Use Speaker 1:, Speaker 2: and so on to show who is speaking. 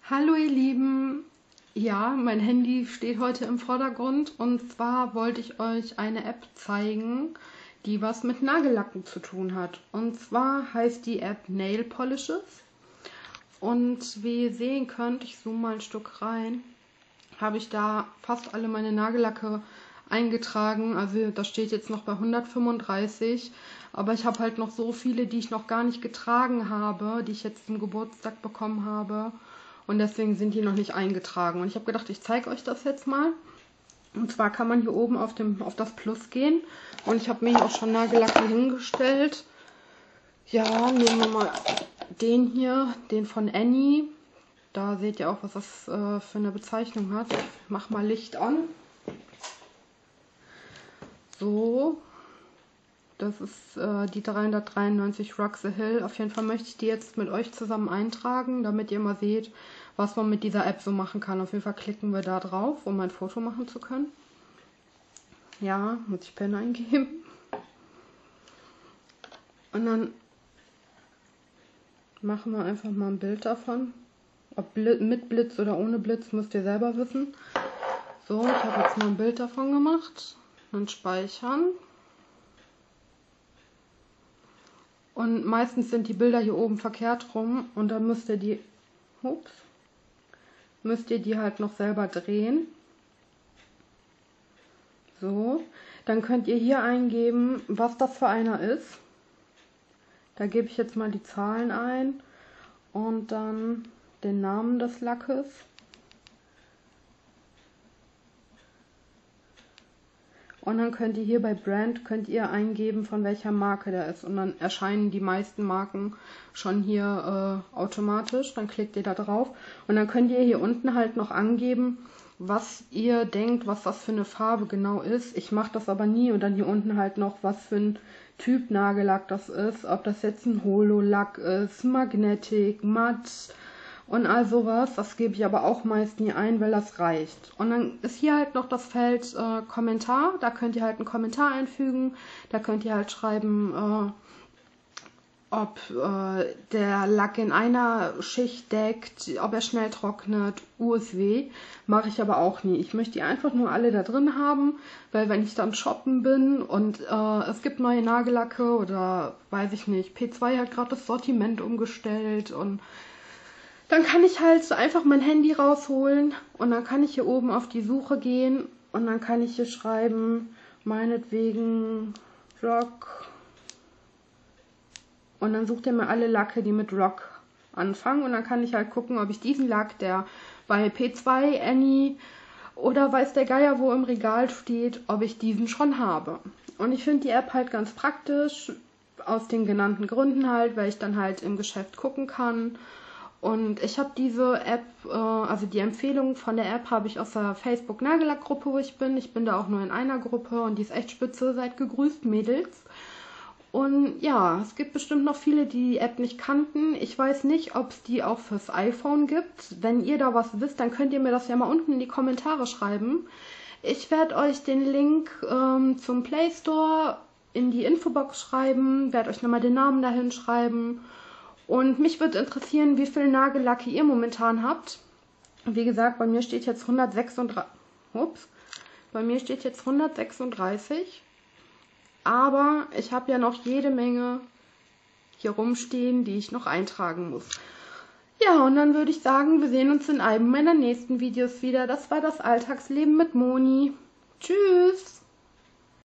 Speaker 1: Hallo ihr Lieben, ja, mein Handy steht heute im Vordergrund und zwar wollte ich euch eine App zeigen, die was mit Nagellacken zu tun hat. Und zwar heißt die App Nail Polishes und wie ihr sehen könnt, ich zoome mal ein Stück rein, habe ich da fast alle meine Nagellacke eingetragen. Also das steht jetzt noch bei 135, aber ich habe halt noch so viele, die ich noch gar nicht getragen habe, die ich jetzt zum Geburtstag bekommen habe. Und deswegen sind die noch nicht eingetragen. Und ich habe gedacht, ich zeige euch das jetzt mal. Und zwar kann man hier oben auf das Plus gehen. Und ich habe mir hier auch schon Nagellacke hingestellt. Ja, nehmen wir mal den hier, den von Annie. Da seht ihr auch, was das für eine Bezeichnung hat. Ich mache mal Licht an. So. Das ist die 393 Rock the Hill. Auf jeden Fall möchte ich die jetzt mit euch zusammen eintragen, damit ihr mal seht, was man mit dieser App so machen kann. Auf jeden Fall klicken wir da drauf, um ein Foto machen zu können. Ja, muss ich PIN eingeben. Und dann machen wir einfach mal ein Bild davon. Ob mit Blitz oder ohne Blitz, müsst ihr selber wissen. So, ich habe jetzt mal ein Bild davon gemacht. Dann speichern. Und meistens sind die Bilder hier oben verkehrt rum und dann müsst ihr die halt noch selber drehen. So, dann könnt ihr hier eingeben, was das für einer ist. Da gebe ich jetzt mal die Zahlen ein und dann den Namen des Lackes. Und dann könnt ihr hier bei Brand eingeben, von welcher Marke der ist. Und dann erscheinen die meisten Marken schon hier automatisch. Dann klickt ihr da drauf. Und dann könnt ihr hier unten halt noch angeben, was ihr denkt, was das für eine Farbe genau ist. Ich mache das aber nie. Und dann hier unten halt noch, was für ein Typ Nagellack das ist. Ob das jetzt ein Holo-Lack ist, Magnetic, Matt und all sowas. Das gebe ich aber auch meist nie ein, weil das reicht. Und dann ist hier halt noch das Feld Kommentar. Da könnt ihr halt einen Kommentar einfügen. Da könnt ihr halt schreiben, ob der Lack in einer Schicht deckt, ob er schnell trocknet, USW. Mache ich aber auch nie. Ich möchte die einfach nur alle da drin haben, weil wenn ich dann shoppen bin und es gibt neue Nagellacke oder weiß ich nicht, P2 hat gerade das Sortiment umgestellt und dann kann ich halt einfach mein Handy rausholen und dann kann ich hier oben auf die Suche gehen und dann kann ich hier schreiben, meinetwegen Rock. Und dann sucht ihr mir alle Lacke, die mit Rock anfangen. Und dann kann ich halt gucken, ob ich diesen Lack, der bei P2, Annie oder weiß der Geier wo im Regal steht, ob ich diesen schon habe. Und ich finde die App halt ganz praktisch, aus den genannten Gründen halt, weil ich dann halt im Geschäft gucken kann. Und ich habe diese App, also die Empfehlung von der App habe ich aus der Facebook-Nagellack-Gruppe, wo ich bin. Ich bin da auch nur in einer Gruppe und die ist echt spitze. Seid gegrüßt, Mädels. Und ja, es gibt bestimmt noch viele, die die App nicht kannten. Ich weiß nicht, ob es die auch fürs iPhone gibt. Wenn ihr da was wisst, dann könnt ihr mir das ja mal unten in die Kommentare schreiben. Ich werde euch den Link zum Play Store in die Infobox schreiben, werde euch nochmal den Namen dahin schreiben. Und mich würde interessieren, wie viel Nagellacke ihr momentan habt. Wie gesagt, bei mir steht jetzt 136. Bei mir steht jetzt 136. Aber ich habe ja noch jede Menge hier rumstehen, die ich noch eintragen muss. Ja, und dann würde ich sagen, wir sehen uns in einem meiner nächsten Videos wieder. Das war das Alltagsleben mit Moni. Tschüss!